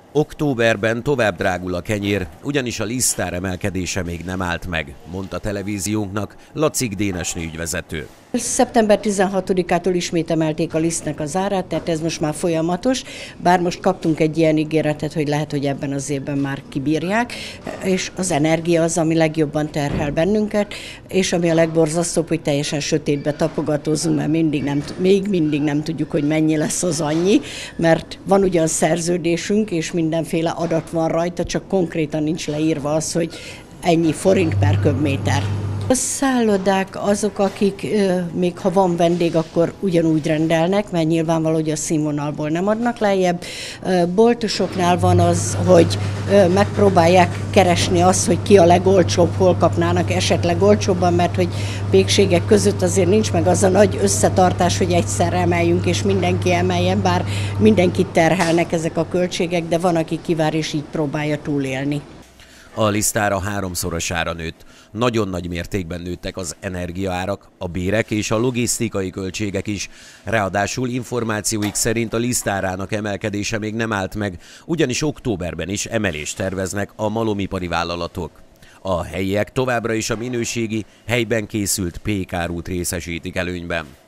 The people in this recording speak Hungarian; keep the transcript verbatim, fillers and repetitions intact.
Októberben tovább drágul a kenyér, ugyanis a lisztár emelkedése még nem állt meg, mondta televíziónknak Lacik Dénesné ügyvezető. szeptember tizenhatodikától ismét emelték a lisztnek az árát, tehát ez most már folyamatos, bár most kaptunk egy ilyen ígéretet, hogy lehet, hogy ebben az évben már kibírják, és az energia az, ami legjobban terhel bennünket, és ami a legborzasztóbb, hogy teljesen sötétbe tapogatózunk, mert mindig nem, még mindig nem tudjuk, hogy mennyi lesz az annyi, mert van ugyan szerződésünk, és mindenféle adat van rajta, csak konkrétan nincs leírva az, hogy ennyi forint per köbméter. A szállodák azok, akik még ha van vendég, akkor ugyanúgy rendelnek, mert nyilvánvaló, hogy a színvonalból nem adnak lejjebb. Boltosoknál van az, hogy megpróbálják keresni azt, hogy ki a legolcsóbb, hol kapnának esetleg olcsóbban, mert hogy végségek között azért nincs meg az a nagy összetartás, hogy egyszerre emeljünk és mindenki emeljen, bár mindenkit terhelnek ezek a költségek, de van, aki kivár és így próbálja túlélni. A lisztára háromszorosára nőtt. Nagyon nagy mértékben nőttek az energiaárak, a bérek és a logisztikai költségek is. Ráadásul információik szerint a lisztárának emelkedése még nem állt meg, ugyanis októberben is emelést terveznek a malomipari vállalatok. A helyiek továbbra is a minőségi, helyben készült pékárút részesítik előnyben.